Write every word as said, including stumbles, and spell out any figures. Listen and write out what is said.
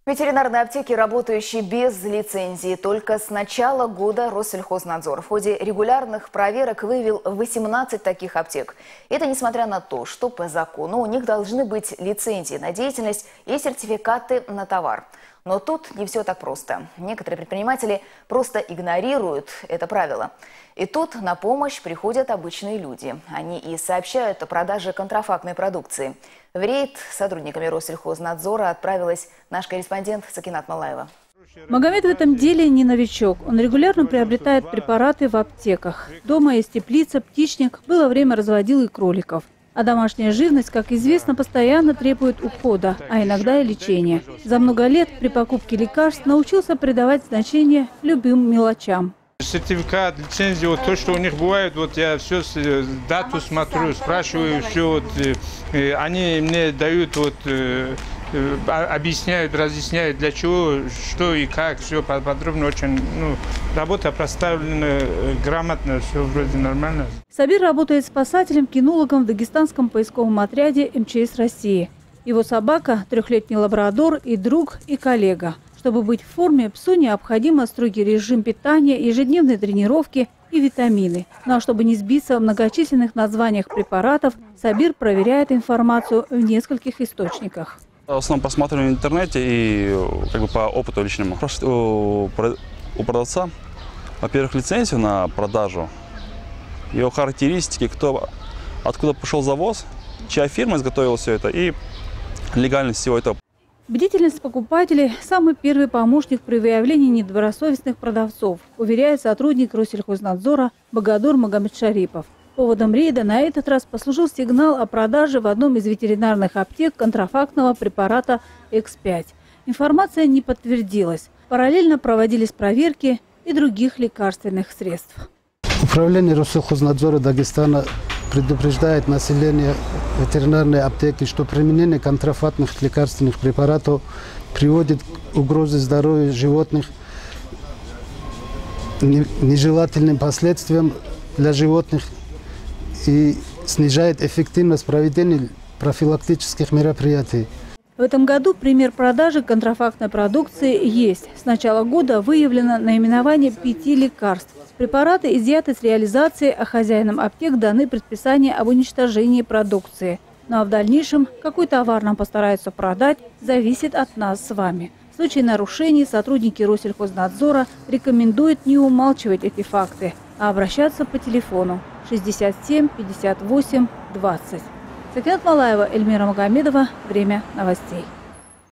Ветеринарные аптеки, работающие без лицензии. Только с начала года Россельхознадзор в ходе регулярных проверок выявил восемнадцать таких аптек. Это несмотря на то, что по закону у них должны быть лицензии на деятельность и сертификаты на товар. Но тут не все так просто. Некоторые предприниматели просто игнорируют это правило. И тут на помощь приходят обычные люди. Они и сообщают о продаже контрафактной продукции. В рейд с сотрудниками Россельхознадзора отправилась наш корреспондент Сакинат Малаева. Магомед в этом деле не новичок. Он регулярно приобретает препараты в аптеках. Дома есть теплица, птичник, было время разводил и кроликов. А домашняя живность, как известно, постоянно требует ухода, а иногда и лечения. За много лет при покупке лекарств научился придавать значение любым мелочам. Сертификат, лицензия, вот то, что у них бывает, вот я все, дату смотрю, спрашиваю, все, вот, э, они мне дают, вот, э, э, объясняют, разъясняют, для чего, что и как, все подробно, очень, ну, работа проставлена грамотно, все вроде нормально. Сабир работает спасателем, кинологом в дагестанском поисковом отряде эм че эс России. Его собака – трехлетний лабрадор и друг, и коллега. Чтобы быть в форме, псу необходимо строгий режим питания, ежедневные тренировки и витамины. Ну а чтобы не сбиться в многочисленных названиях препаратов, Сабир проверяет информацию в нескольких источниках. В основном посмотрим в интернете и как бы по опыту личному. У продавца, во-первых, лицензию на продажу, его характеристики, кто, откуда пошел завоз, чья фирма изготовила все это и легальность всего этого. Бдительность покупателей – самый первый помощник при выявлении недобросовестных продавцов, уверяет сотрудник Россельхознадзора Багадур Магомедшарипов. Поводом рейда на этот раз послужил сигнал о продаже в одном из ветеринарных аптек контрафактного препарата икс пять. Информация не подтвердилась. Параллельно проводились проверки и других лекарственных средств. Управление Россельхознадзора Дагестана предупреждает население ветеринарной аптеки, что применение контрафактных лекарственных препаратов приводит к угрозе здоровья животных, нежелательным последствиям для животных и снижает эффективность проведения профилактических мероприятий. В этом году пример продажи контрафактной продукции есть. С начала года выявлено наименование пяти лекарств. Препараты изъяты с реализации, а хозяинам аптек даны предписания об уничтожении продукции. Ну а в дальнейшем, какой товар нам постараются продать, зависит от нас с вами. В случае нарушений сотрудники Россельхознадзора рекомендуют не умалчивать эти факты, а обращаться по телефону шестьдесят семь пятьдесят восемь двадцать. Сакинат Малаева, Эльмира Магомедова. Время новостей.